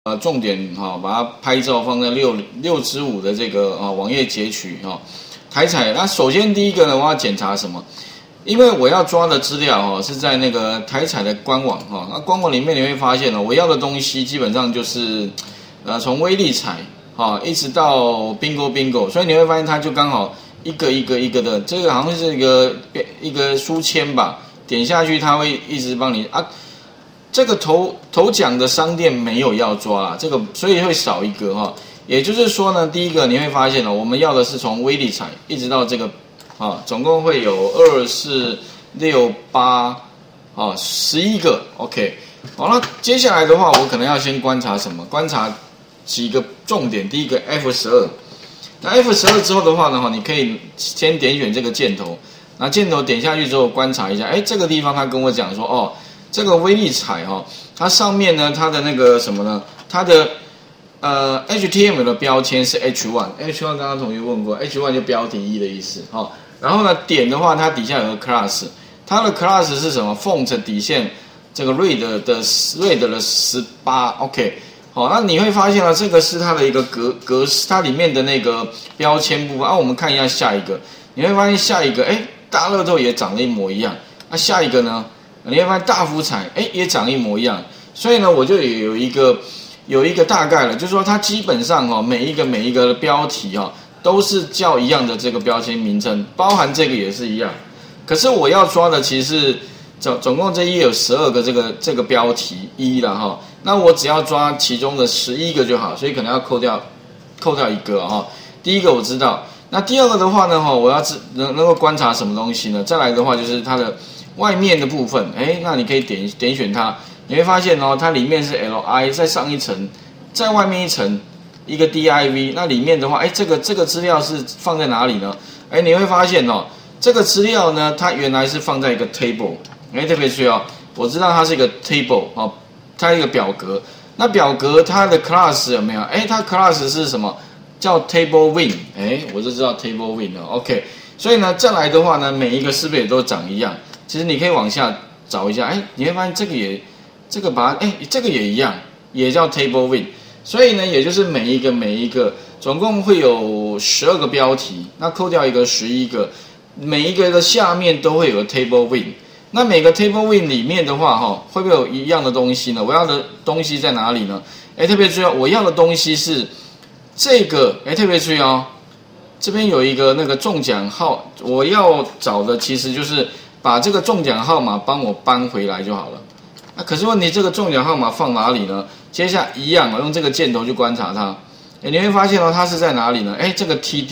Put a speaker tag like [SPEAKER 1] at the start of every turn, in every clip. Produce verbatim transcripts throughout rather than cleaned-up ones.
[SPEAKER 1] 呃，重点哈、哦，把它拍照放在六六之五的这个啊、哦、网页截取哈、哦，台彩。那首先第一个呢，我要检查什么？因为我要抓的资料哈、哦、是在那个台彩的官网哈、哦，那官网里面你会发现呢、哦，我要的东西基本上就是呃从威力彩哈、哦、一直到 bingo bingo， 所以你会发现它就刚好一个一个一个的，这个好像是一个一个书签吧，点下去它会一直帮你啊。这个头头奖的商店没有要抓啦，这个所以会少一个哈。也就是说呢，第一个你会发现呢，我们要的是从威力彩一直到这个啊，总共会有二四六八啊十一个 OK。好，那接下来的话，我可能要先观察什么？观察几个重点。第一个 F 十二，那 F 十二之后的话呢，哈，你可以先点选这个箭头，那箭头点下去之后观察一下，哎，这个地方他跟我讲说哦。这个威力彩哈、哦，它上面呢，它的那个什么呢？它的呃 H T M L 的标签是 H 一 ，H 一 刚刚同学问过 ，H 一 就标题一的意思哈、哦。然后呢，点的话，它底下有个 class， 它的 class 是什么 ？font 底线这个 red 的 red 的十八 ，OK。好，那你会发现呢，这个是它的一个格格式，它里面的那个标签部分。啊，我们看一下下一个，你会发现下一个，哎，大乐透也长得一模一样。那、啊、下一个呢？你会发现大福彩，哎，也长一模一样，所以呢，我就有一个有一个大概了，就是说它基本上哦，每一个每一个的标题哦，都是叫一样的这个标签名称，包含这个也是一样。可是我要抓的其实是总总共这一页有十二个这个这个标题一了哈，那我只要抓其中的十一个就好，所以可能要扣掉扣掉一个哈。第一个我知道，那第二个的话呢哈，我要知能能够观察什么东西呢？再来的话就是它的。外面的部分，哎，那你可以点点选它，你会发现哦，它里面是 L I， 再上一层，再外面一层一个 D I V， 那里面的话，哎，这个这个资料是放在哪里呢？哎，你会发现哦，这个资料呢，它原来是放在一个 table， 哎，特别注意哦，我知道它是一个 table 哦，它一个表格，那表格它的 class 有没有？哎，它 class 是什么？叫 table win， 哎，我就知道 table win 了 ，OK， 所以呢，再来的话呢，每一个是不是也都长一样？其实你可以往下找一下，哎，你会发现这个也，这个把它，哎，这个也一样，也叫 table win。所以呢，也就是每一个每一个，总共会有十二个标题，那扣掉一个十一个，每一个的下面都会有个 table win。那每个 table win 里面的话，哈，会不会有一样的东西呢？我要的东西在哪里呢？哎，特别注意哦，我要的东西是这个，哎，特别注意哦，这边有一个那个中奖号，我要找的其实就是。把这个中奖号码帮我搬回来就好了。那、啊、可是问题，这个中奖号码放哪里呢？接下来一样，我用这个箭头去观察它。哎，你会发现哦，它是在哪里呢？哎，这个 T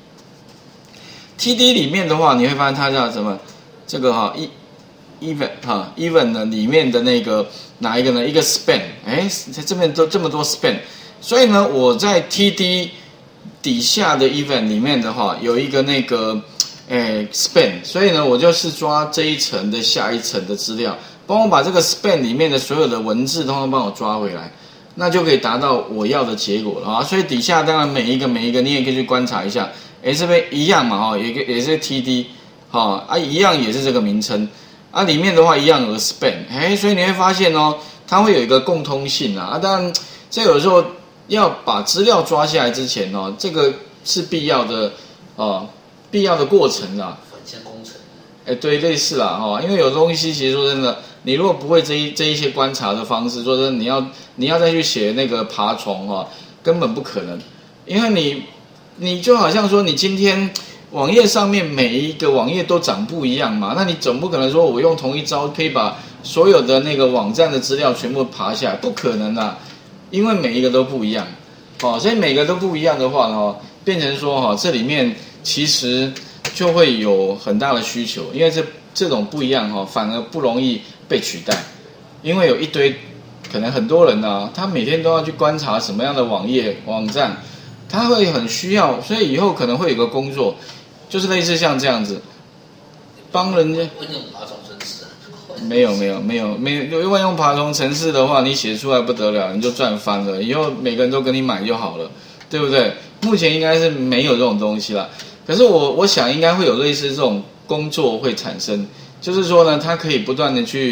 [SPEAKER 1] D，T D 里面的话，你会发现它叫什么？这个哈、哦、，even 哈 even 呢里面的那个哪一个呢？一个 span， 哎，这边都这么多 span， 所以呢，我在 T D 底下的 even 里面的话，有一个那个。哎 ，span， 所以呢，我就是抓这一层的下一层的资料，帮我把这个 span 里面的所有的文字通通帮我抓回来，那就可以达到我要的结果了啊。所以底下当然每一个每一个你也可以去观察一下，哎，这边一样嘛哈，也也是 T D， 哈啊一样也是这个名称啊，里面的话一样有 span， 哎，所以你会发现哦，它会有一个共通性啊啊，当然这有时候要把资料抓下来之前哦，这个是必要的哦。必要的过程啦，
[SPEAKER 2] 反向工程，
[SPEAKER 1] 哎，对，类似啦哈，因为有东西其实说真的，你如果不会这一这一些观察的方式，说真的，你要你要再去写那个爬虫哈，根本不可能，因为你你就好像说你今天网页上面每一个网页都长不一样嘛，那你总不可能说我用同一招可以把所有的那个网站的资料全部爬下来，不可能啦，因为每一个都不一样，哦，所以每个都不一样的话呢，变成说哈，这里面。其实就会有很大的需求，因为这这种不一样哈，反而不容易被取代，因为有一堆可能很多人呢，他每天都要去观察什么样的网页网站，他会很需要，所以以后可能会有个工作，就是类似像这样子，帮人家。
[SPEAKER 2] 会用爬虫程式啊？
[SPEAKER 1] 没有没有没有没有，如果用爬虫程式的话，你写出来不得了，你就赚翻了，以后每个人都跟你买就好了，对不对？目前应该是没有这种东西啦。可是我我想应该会有类似这种工作会产生，就是说呢，它可以不断的去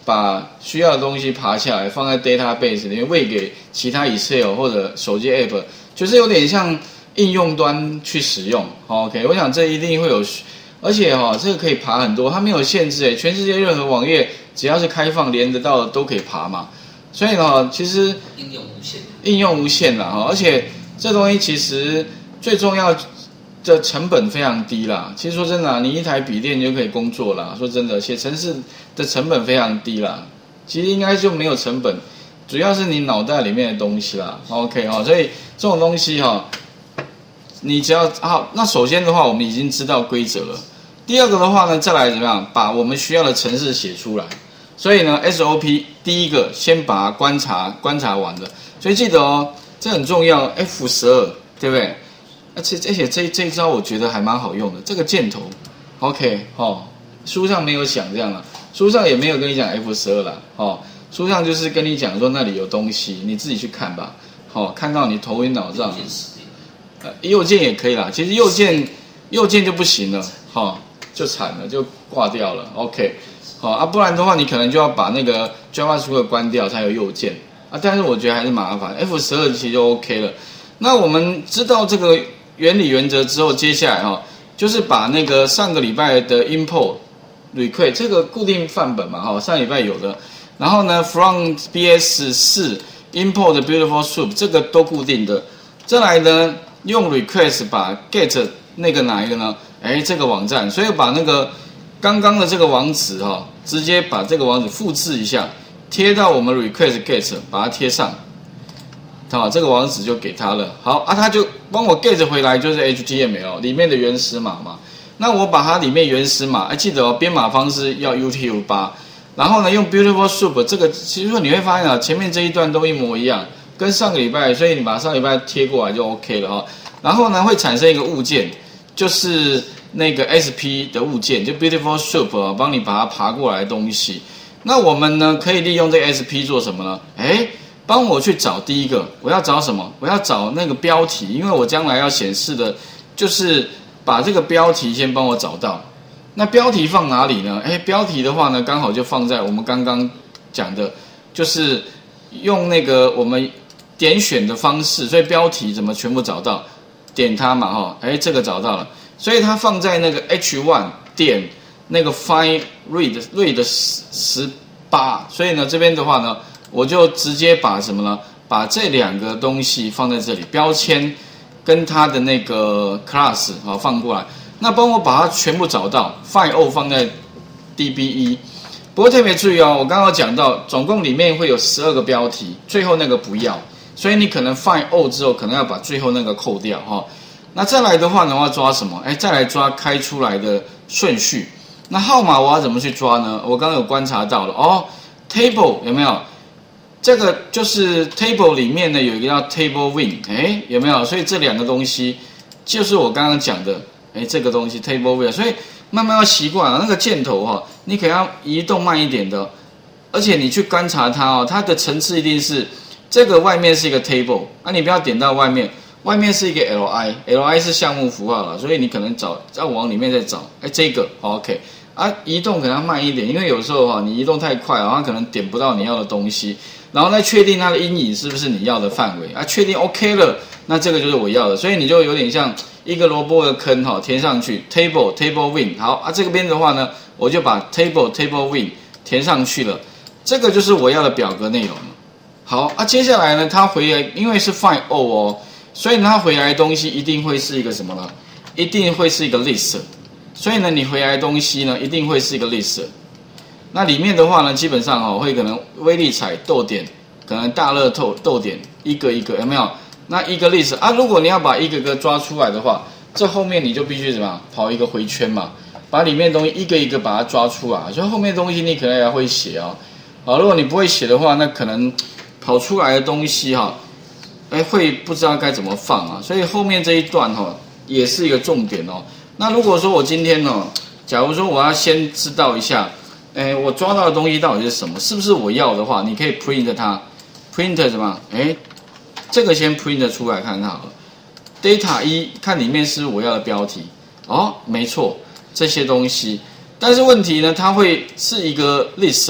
[SPEAKER 1] 把需要的东西爬下来，放在 database 里面，喂给其他 Excel 或者手机 App， 就是有点像应用端去使用。OK， 我想这一定会有，而且哈、哦，这个可以爬很多，它没有限制诶，全世界任何网页只要是开放连得到的都可以爬嘛。所以呢，其实
[SPEAKER 2] 应用无限，
[SPEAKER 1] 应用无限啦哈，而且这东西其实最重要的成本非常低啦。其实说真的、啊，你一台笔电就可以工作啦。说真的，写程式的成本非常低啦。其实应该就没有成本，主要是你脑袋里面的东西啦。OK 哈，所以这种东西哈，你只要好，那首先的话，我们已经知道规则了。第二个的话呢，再来怎么样，把我们需要的程式写出来。所以呢 ，S O P 第一个先把它观察观察完了。所以记得哦，这很重要 ，F 十二，对不对？而且而且这这一招我觉得还蛮好用的，这个箭头 ，OK， 哦，书上没有讲这样了，书上也没有跟你讲 F 十二啦，哦，书上就是跟你讲说那里有东西，你自己去看吧，哦，看到你头晕脑胀，呃，右键也可以啦，其实右键右键就不行了，哦，就惨了，就挂掉了 ，OK， 好、哦、啊，不然的话你可能就要把那个 JavaScript 关掉才有右键啊，但是我觉得还是麻烦 ，F 十二 其实就 OK 了。那我们知道这个原理原则之后，接下来哈、哦，就是把那个上个礼拜的 import request 这个固定范本嘛，哈，上礼拜有的。然后呢 ，from B S 四 import beautiful soup 这个都固定的。再来呢，用 request 把 get 那个哪一个呢？哎，这个网站，所以把那个刚刚的这个网址哈、哦，直接把这个网址复制一下，贴到我们 request get， 把它贴上。好，这个网址就给他了。好啊，他就帮我 get 回来，就是 H T M L 里面的原始码嘛。那我把它里面原始码，哎，记得哦，编码方式要 U T F 八。然后呢，用 Beautiful Soup 这个，其实说你会发现啊，前面这一段都一模一样，跟上个礼拜，所以你把上礼拜贴过来就 OK 了哈、哦。然后呢，会产生一个物件，就是那个 S P 的物件，就 Beautiful Soup 啊，帮你把它爬过来的东西。那我们呢，可以利用这个 S P 做什么呢？哎。帮我去找第一个，我要找什么？我要找那个标题，因为我将来要显示的，就是把这个标题先帮我找到。那标题放哪里呢？哎，标题的话呢，刚好就放在我们刚刚讲的，就是用那个我们点选的方式，所以标题怎么全部找到？点它嘛，哈，哎，这个找到了，所以它放在那个 H 一 点那个 find read read 十八，所以呢，这边的话呢。我就直接把什么呢？把这两个东西放在这里，标签跟它的那个 class 好放过来。那帮我把它全部找到 ，find all 放在 D B 一。不过特别注意哦，我刚刚讲到，总共里面会有十二个标题，最后那个不要，所以你可能 find all 之后，可能要把最后那个扣掉哈、哦。那再来的话呢，我要抓什么？哎，再来抓开出来的顺序。那号码我要怎么去抓呢？我刚刚有观察到了哦 ，table 有没有？这个就是 table 里面呢有一个叫 table win， 哎，有没有？所以这两个东西就是我刚刚讲的，哎，这个东西 table win， 所以慢慢要习惯了那个箭头哈、哦，你可能要移动慢一点的，而且你去观察它哦，它的层次一定是这个外面是一个 table， 啊，你不要点到外面，外面是一个 li，li li 是项目符号了，所以你可能找要往里面再找，哎，这个 OK。啊，移动可能要慢一点，因为有时候哈、哦，你移动太快，然后可能点不到你要的东西，然后再确定它的阴影是不是你要的范围啊，确定 OK 了，那这个就是我要的，所以你就有点像一个萝卜的坑哈、哦，填上去 table table win， 好啊，这个边的话呢，我就把 table table win 填上去了，这个就是我要的表格内容了。好啊，接下来呢，它回来因为是 find all 哦，所以它回来的东西一定会是一个什么呢？一定会是一个 list。所以呢，你回来的东西呢，一定会是一个 list。那里面的话呢，基本上哦，会可能威力彩逗点，可能大乐透逗点，一个一个有没有？那一个 list 啊，如果你要把一个个抓出来的话，这后面你就必须怎么样跑一个回圈嘛，把里面的东西一个一个把它抓出来。所以后面的东西你可能也会写哦。好，如果你不会写的话，那可能跑出来的东西哈、哦，哎，会不知道该怎么放啊。所以后面这一段哈、哦，也是一个重点哦。那如果说我今天呢，假如说我要先知道一下，哎，我抓到的东西到底是什么，是不是我要的话，你可以 print 它 ，print 什么？哎，这个先 print 出来看看好了。data 一看里面是我要的标题，哦，没错，这些东西。但是问题呢，它会是一个 list，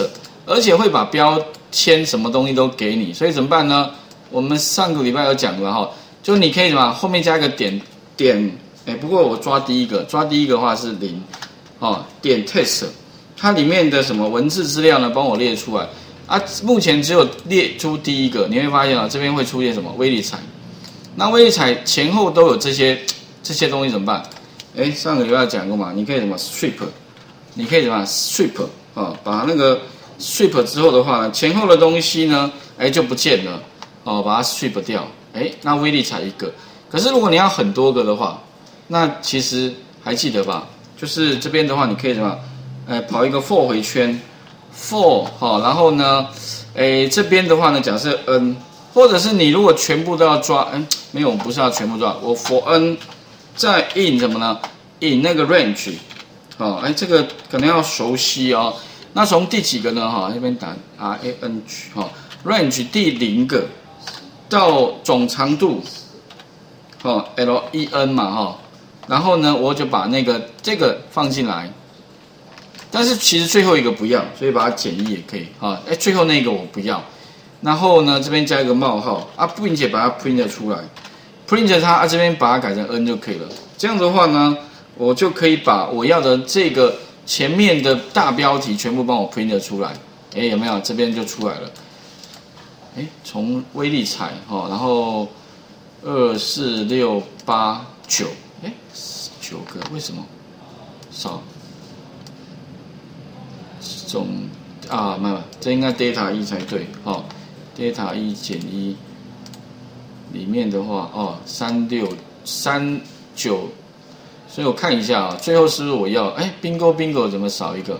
[SPEAKER 1] 而且会把标签什么东西都给你，所以怎么办呢？我们上个礼拜有讲了哈，就你可以什么后面加一个点点，哎，不过我抓第一个，抓第一个的话是零，哦，点 test， 它里面的什么文字资料呢，帮我列出来啊。目前只有列出第一个，你会发现啊，这边会出现什么威力彩，那威力彩前后都有这些这些东西怎么办？哎，上个礼拜讲过嘛，你可以什么 strip， 你可以什么 strip 啊、哦，把那个 strip 之后的话呢，前后的东西呢，哎就不见了。哦，把它 strip 掉，哎，那威力才一个。可是如果你要很多个的话，那其实还记得吧？就是这边的话，你可以什么？哎，跑一个 for 回圈 ，for 好、哦，然后呢，哎，这边的话呢，假设 n， 或者是你如果全部都要抓，嗯，没有，我不是要全部抓，我 for n 再 in 什么呢 ？in 那个 range， 哦，哎，这个可能要熟悉哦。那从第几个呢？哈、哦，这边打 r a n g 哈、哦、，range 第零个。到总长度，哦 ，L E N 嘛，哈、哦，然后呢，我就把那个这个放进来，但是其实最后一个不要，所以把它减一也可以，啊、哦，哎，最后那个我不要，然后呢，这边加一个冒号啊，并且把它 print 出来 ，print 它啊，这边把它改成 N 就可以了。这样的话呢，我就可以把我要的这个前面的大标题全部帮我 print 出来，哎，有没有？这边就出来了。哎，从威力彩哈，然后二四六八九，哎，九个为什么少？总啊，没有，这应该 data 一才对，哦 ，data 一减一里面的话，哦，三六三九，所以我看一下啊，最后是不是我要？哎 ，bingo bingo 怎么少一个？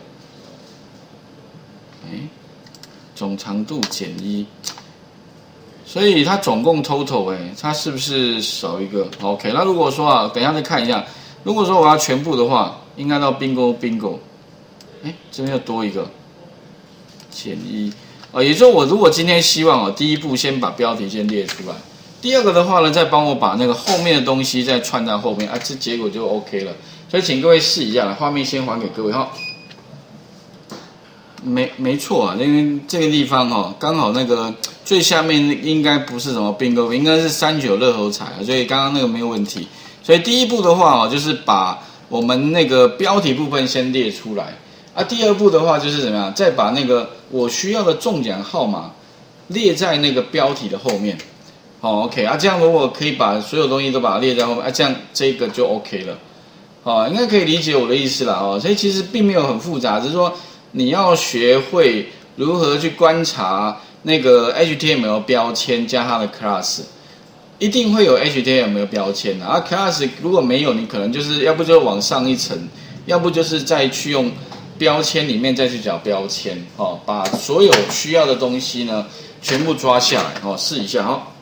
[SPEAKER 1] 哎，总长度减一。所以它总共 total 哎，它是不是少一个 ？OK， 那如果说啊，等一下再看一下。如果说我要全部的话，应该到 bingo bingo， 哎，这边又多一个减一啊，也就是说我如果今天希望啊，第一步先把标题先列出来，第二个的话呢，再帮我把那个后面的东西再串在后面啊，这结果就 OK 了。所以请各位试一下，画面先还给各位哈。没没错啊，因为这个地方哦，刚好那个最下面应该不是什么 bingo， 应该是三九乐猴彩啊，所以刚刚那个没有问题。所以第一步的话哦，就是把我们那个标题部分先列出来啊。第二步的话就是怎么样，再把那个我需要的中奖号码列在那个标题的后面。好 ，OK 啊，这样如果可以把所有东西都把它列在后面啊，这样这个就 OK 了。好，应该可以理解我的意思啦哦。所以其实并没有很复杂，只是说。你要学会如何去观察那个 H T M L 标签加它的 class， 一定会有 H T M L 标签的啊。class 如果没有，你可能就是要不就往上一层，要不就是再去用标签里面再去找标签哦，把所有需要的东西呢全部抓下来哦，试一下哦。